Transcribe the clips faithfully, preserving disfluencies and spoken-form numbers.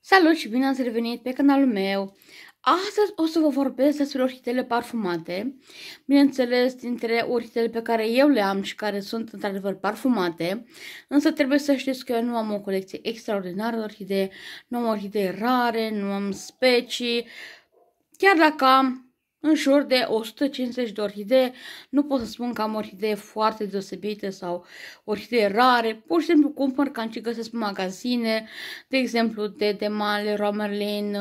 Salut și bine ați revenit pe canalul meu! Astăzi o să vă vorbesc despre orhideele parfumate, bineînțeles dintre orhideele pe care eu le am și care sunt într-adevăr parfumate, însă trebuie să știți că eu nu am o colecție extraordinară de orhidee, nu am orhidee rare, nu am specii, chiar dacă am în jur de o sută cincizeci de orhidee, nu pot să spun că am orhidee foarte deosebite sau orhidee rare, pur și simplu cumpăr ca și găsesc în magazine, de exemplu de Demal, Leroy Merlin,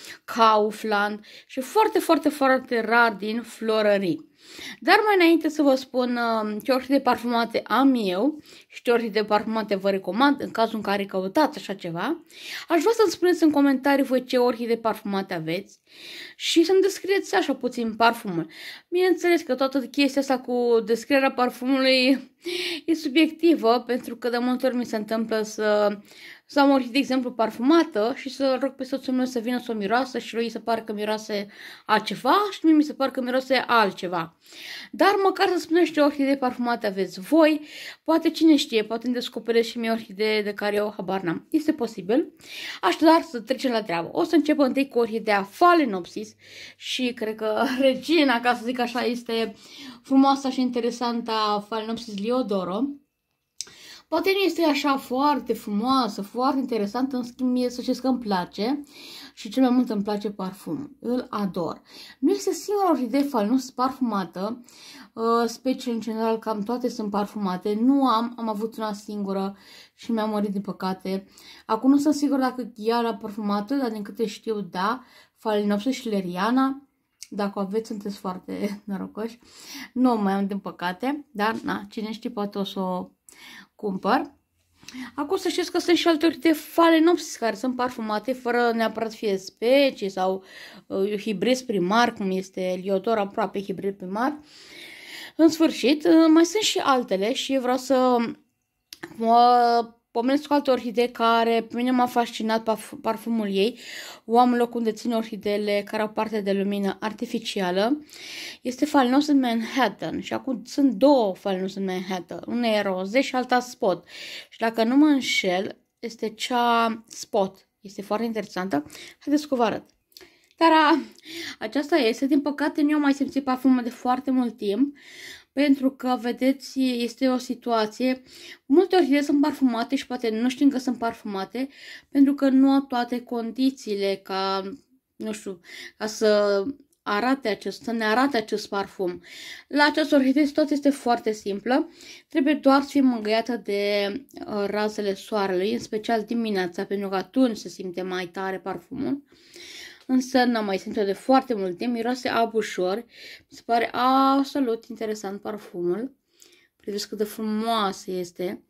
Kaufland și foarte, foarte, foarte rar din florării. Dar mai înainte să vă spun uh, ce orhidee parfumate am eu și ce orhidee parfumate vă recomand în cazul în care căutați așa ceva, aș vrea să-mi spuneți în comentarii voi ce orhidee parfumate aveți și să-mi descrieți așa puțin parfumul. Bineînțeles că toată chestia asta cu descrierea parfumului e subiectivă, pentru că de multe ori mi se întâmplă să... să am o orhidee, de exemplu, parfumată și să rog pe soțul meu să vină să o miroasă și lui se pare că miroase altceva și mie mi se pare că miroase altceva. Dar măcar să spuneți ce orhidee parfumate aveți voi, poate cine știe, poate îmi descoperiți și mie orhidee de care eu habar n-am. Este posibil. Așadar să trecem la treabă. O să încep întâi cu orhidea Phalaenopsis și cred că regina, ca să zic așa, este frumoasa și interesantă Phalaenopsis Liodoro. Poate nu este așa foarte frumoasă, foarte interesantă, în schimb mie să știți că îmi place și cel mai mult îmi place parfumul. Îl ador. Nu este singura orhidee Phalaenopsis parfumată, specii în general cam toate sunt parfumate. Nu am, am avut una singură și mi-a murit din păcate. Acum nu sunt sigură dacă ea era parfumată, dar din câte știu, da, Phalaenopsis și Leriana. Dacă o aveți, sunteți foarte norocoși. Nu mai am din păcate, dar na, cine știe poate o să o cumpăr. Acum să știți că sunt și alte orhidee Phalaenopsis care sunt parfumate fără neapărat fie specii sau uh, hibrid primar, cum este Liodoro, aproape hibrid primar. În sfârșit, uh, mai sunt și altele și vreau să mă pomenesc cu alte orhidee care pe mine m-a fascinat parfumul ei. O am în loc unde țin orhideele care au parte de lumină artificială. Este Phalaenopsis Manhattan și acum sunt două Phalaenopsis Manhattan. Una e roze și alta spot. Și dacă nu mă înșel, este cea spot. Este foarte interesantă. Haideți să vă arăt. Dar a, aceasta este, din păcate nu am mai simțit parfumul de foarte mult timp. Pentru că, vedeți, este o situație, multe orhidee sunt parfumate și poate nu știm că sunt parfumate, pentru că nu au toate condițiile ca, nu știu, ca să arate acest, să ne arate acest parfum. La această orhidee situația este foarte simplă, trebuie doar să fie mângâiată de uh, razele soarelui, în special dimineața, pentru că atunci se simte mai tare parfumul. Însă n-am mai simțit de foarte mult timp, miroase abușor, mi se pare absolut interesant parfumul. Vedeți cât de frumoasă este.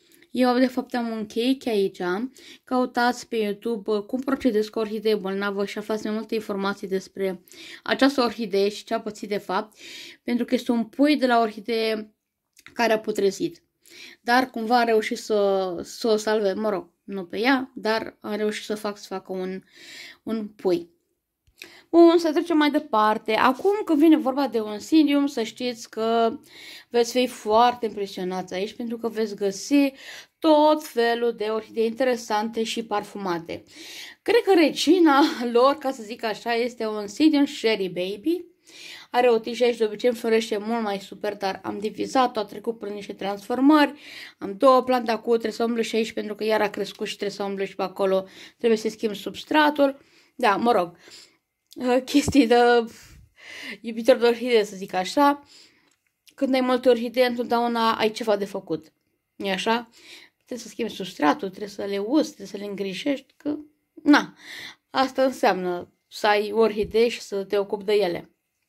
Eu de fapt am un cake aici, căutați pe YouTube cum procedez cu orhidee bolnavă și aflați mai multe informații despre această orhidee și ce a pățit de fapt, pentru că este un pui de la orhidee care a putrezit. Dar cumva a reușit să, să o salve, mă rog, nu pe ea, dar a reușit să fac să facă un, un pui. Bun, să trecem mai departe. Acum când vine vorba de Oncidium, să știți că veți fi foarte impresionați aici, pentru că veți găsi tot felul de orhidei interesante și parfumate. Cred că regina lor, ca să zic așa, este Oncidium Cherry Baby. Are o tijă aici, de obicei înflorește mult mai super, dar am divizat-o, a trecut prin niște transformări. Am două plante acolo, trebuie să umblu și aici pentru că iar a crescut și trebuie să umblu și pe acolo, trebuie să schimb substratul. Da, mă rog, chestii de iubitor de orhidee, să zic așa. Când ai multe orhidee, întotdeauna ai ceva de făcut. E așa? Trebuie să schimbi substratul, trebuie să le uzi, trebuie să le îngrijești, că na, asta înseamnă să ai orhidee și să te ocupi de ele.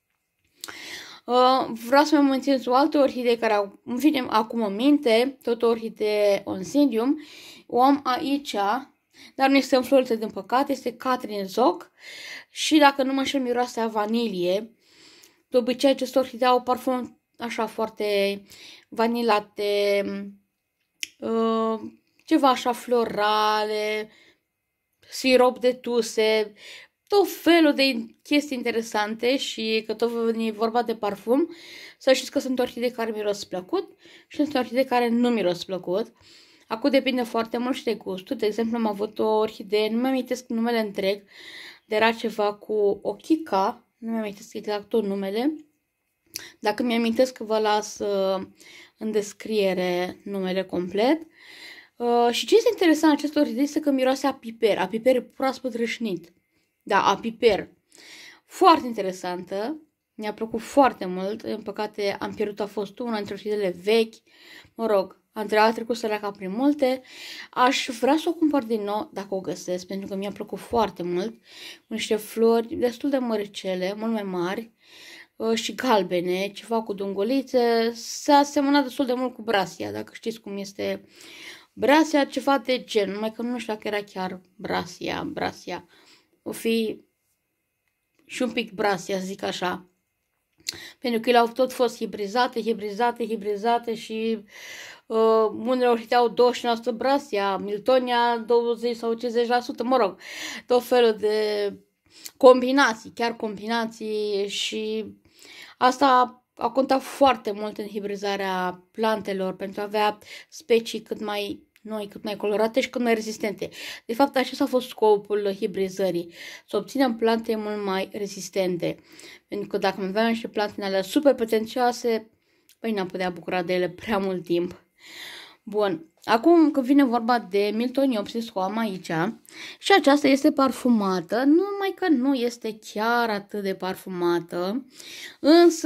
Uh, vreau să mai menționez o altă orhidee care au, îmi vine acum în minte, tot o orhidee Oncidium. O am aici, dar nu este înflorită din păcate, este Catherine Zoc și dacă nu mă înșel miroase a vanilie. De obicei aceste orhidee au parfum așa foarte vanilate, uh, ceva așa florale, sirop de tuse, tot felul de chestii interesante și că tot veni vorba de parfum, să știți că sunt orhidei care miros plăcut și sunt orhidei care nu miros plăcut. Acum depinde foarte mult și de gustul. De exemplu, am avut o orhidee, nu mi-am amintesc numele întreg, de era ceva cu o chica, nu mi-am amintesc exact tot numele. Dacă mi-am amintesc, vă las uh, în descriere numele complet. Uh, și ce este interesant acestor orhidei este că miroase a piper, a piper proaspăt rășnit. Da, a piper. Foarte interesantă. Mi-a plăcut foarte mult. În păcate am pierdut, a fost una dintre orhideele vechi. Mă rog, am trecut săraca prin multe. Aș vrea să o cumpăr din nou dacă o găsesc, pentru că mi-a plăcut foarte mult. Cu niște flori destul de măricele, mult mai mari și galbene, ceva cu dungulițe. S-a asemănat destul de mult cu brasia, dacă știți cum este brasia, ceva de gen, numai că nu știu dacă era chiar brasia, brasia. O fi și un pic brasia, zic așa. Pentru că ele au tot fost hibrizate, hibrizate, hibrizate și uh, unele orhidee au douăzeci la sută brasia, Miltonia douăzeci sau cincizeci la sută, mă rog, tot felul de combinații, chiar combinații și asta a contat foarte mult în hibrizarea plantelor pentru a avea specii cât mai noi, cât mai colorate și cât mai rezistente. De fapt, acesta a fost scopul hibrizării, să obținem plante mult mai rezistente. Pentru că dacă aveam niște plante în alea super pretențioase, păi n-am putea bucura de ele prea mult timp. Bun, acum când vine vorba de Miltoniopsis, o am aici și aceasta este parfumată, numai că nu este chiar atât de parfumată, însă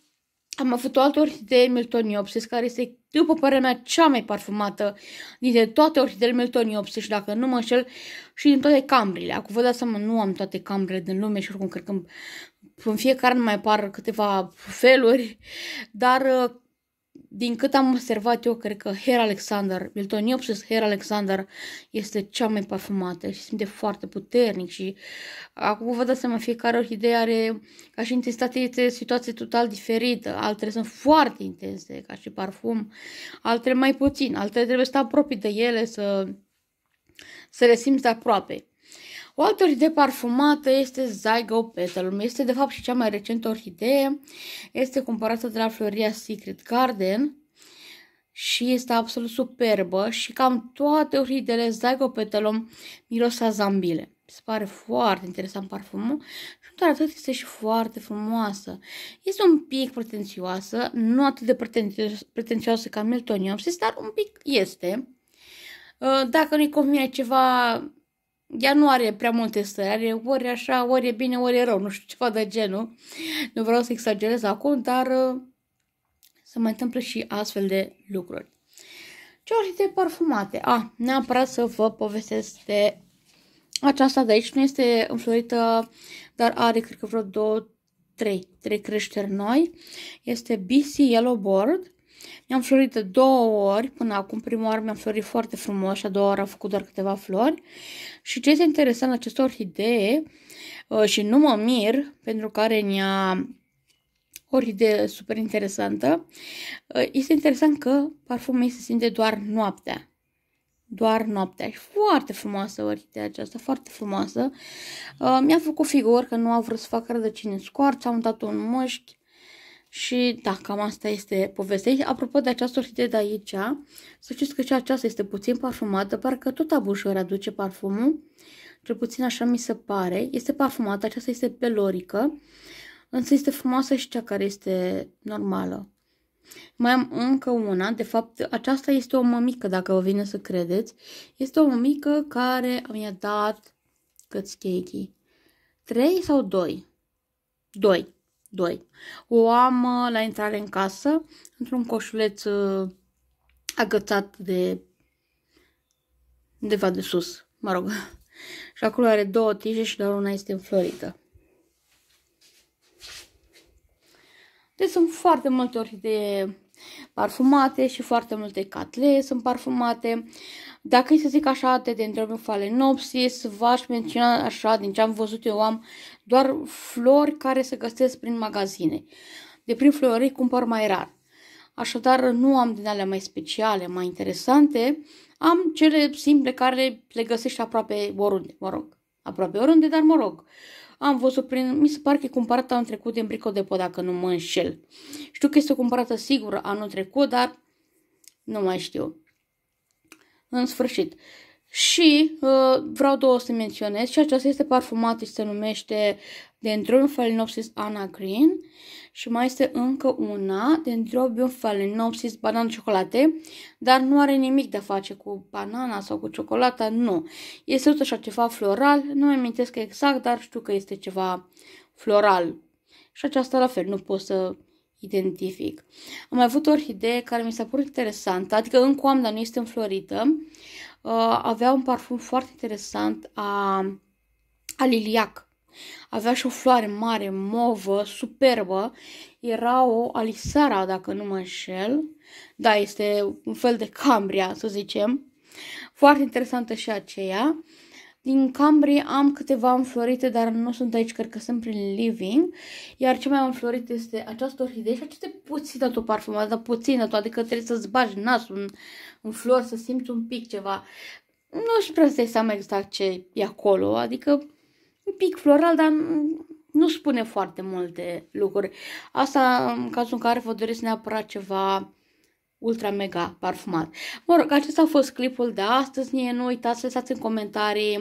am avut o altă orhidee Miltoniopsis care este, după părerea mea, cea mai parfumată dintre toate orhideele Miltoniopsis și dacă nu mă înșel și din toate cambrile. Acum vă dați seama, nu am toate cambrele din lume și oricum cred că în fiecare mai apar câteva feluri, dar din cât am observat eu, cred că Hair Alexander, Miltoniopsis Hair Alexander este cea mai parfumată și simte foarte puternic și acum vă dați seama, fiecare orhidee are, ca și intensitate, este situație total diferită. Altele sunt foarte intense, ca și parfum, altele mai puțin, altele trebuie să stai apropii de ele, să, să le simți de aproape. O altă orhidee parfumată este Zygo Petalum. Este de fapt și cea mai recentă orhidee. Este cumpărată de la Floria Secret Garden și este absolut superbă și cam toate orhideele Zygo Petalum miros a zambile. Mi se pare foarte interesant parfumul și doar atât, este și foarte frumoasă. Este un pic pretențioasă, nu atât de pretențioasă ca Miltoniopsis, dar un pic este. Dacă nu-i convine ceva, ea nu are prea multe stări, are ori așa, ori e bine, ori e rău, nu știu, ceva de genul. Nu vreau să exagerez acum, dar uh, se mai întâmplă și astfel de lucruri. Ce orhidee parfumate? Ah, neapărat să vă povestesc de aceasta de aici. Nu este înflorită, dar are, cred că vreo două, trei, trei creșteri noi. Este B C Yellow Board. Mi-am florit de două ori, până acum prima oară mi-am florit foarte frumos și a doua oară am făcut doar câteva flori. Și ce este interesant la această orhidee, și nu mă mir, pentru că are în ea o orhidee super interesantă, este interesant că parfumul ei se simte doar noaptea. Doar noaptea. Și foarte frumoasă orhidea aceasta, foarte frumoasă. Mi-a făcut figuri că nu a vrut să facă rădăcini în scoarță, am dat-o în măști. Și da, cam asta este povestea. Apropo de această orhidee de aici, să știți că și aceasta este puțin parfumată, parcă tot abușor aduce parfumul, cel puțin așa mi se pare. Este parfumată, aceasta este pelorică, însă este frumoasă și cea care este normală. Mai am încă una, de fapt aceasta este o mămică, dacă vă vine să credeți. Este o mămică care mi-a dat câți chei? trei sau doi? doi. doi. O am la intrare în casă, într-un coșuleț agățat de undeva de sus, mă rog. Și acolo are două tije și doar una este înflorită. Deci sunt foarte multe orhidee parfumate și foarte multe catlee sunt parfumate. Dacă îi să zic așa, de Dendrobium phalaenopsis, v-aș menționa așa, din ce am văzut eu, am doar flori care se găsesc prin magazine. De prin flori cumpăr mai rar. Așadar, nu am din alea mai speciale, mai interesante. Am cele simple care le găsești aproape oriunde, mă rog. Aproape oriunde, dar mă rog. Am văzut prin, mi se pare că e cumpărată anul trecut din Brico Dépôt, dacă nu mă înșel. Știu că este cumpărată sigur anul trecut, dar nu mai știu. În sfârșit. Și uh, vreau două să menționez. Și aceasta este parfumată și se numește Dendrobium Phalaenopsis Anna Green. Și mai este încă una, Dendrobium Phalaenopsis Banana Ciocolate, dar nu are nimic de a face cu banana sau cu ciocolata, nu. Este tot așa ceva floral, nu mi amintesc exact, dar știu că este ceva floral. Și aceasta la fel, nu pot să identific. Am mai avut o orhidee care mi s-a părut interesantă, adică încă o am, dar nu este înflorită. Uh, avea un parfum foarte interesant a, a liliac. Avea și o floare mare, movă, superbă. Era o alisara, dacă nu mă înșel. Da, este un fel de cambria, să zicem. Foarte interesantă și aceea. Din Cambrie am câteva înflorite, dar nu sunt aici, cred că sunt prin living. Iar ce mai am înflorit este această orhidee și acesta e puțin de tot parfumat, dar puțin de tot, adică trebuie să-ți bagi nasul în, în flori, să simți un pic ceva. Nu știu prea să dai seama exact ce e acolo, adică un pic floral, dar nu spune foarte multe lucruri. Asta în cazul în care vă doriți neapărat ceva ultra mega parfumat. Mă rog, acesta a fost clipul de astăzi. Nu uitați să lăsați în comentarii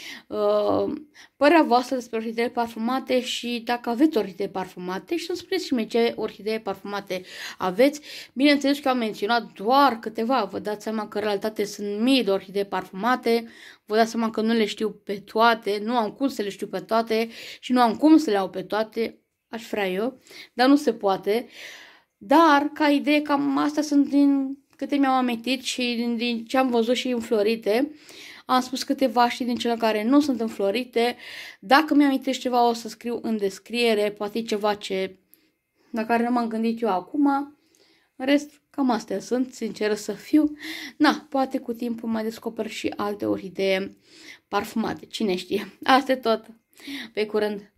uh, părerea voastră despre orhidee parfumate și dacă aveți orhidee parfumate și să-mi spuneți și mie ce orhidee parfumate aveți. Bineînțeles că am menționat doar câteva. Vă dați seama că în realitate sunt mii de orhidee parfumate. Vă dați seama că nu le știu pe toate. Nu am cum să le știu pe toate și nu am cum să le iau pe toate. Aș vrea eu, dar nu se poate. Dar, ca idee, cam astea sunt din câte mi-am amintit și din, din ce am văzut și înflorite. Am spus câteva și din cele care nu sunt înflorite. Dacă mi-am amintit ceva, o să scriu în descriere. Poate e ceva ce, la care nu m-am gândit eu acum. În rest, cam astea sunt, sinceră să fiu. Na, poate cu timpul mai descoper și alte orhidee parfumate. Cine știe? Asta e tot. Pe curând!